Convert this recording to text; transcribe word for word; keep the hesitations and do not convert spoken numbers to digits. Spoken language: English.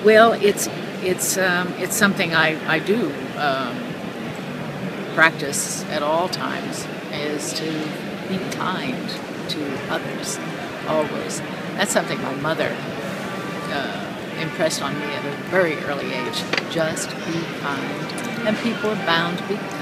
Well, it's it's um, it's something I I do um, practice at all times, is to be kind to others always. That's something my mother uh, impressed on me at a very early age. Just be kind, and people are bound to be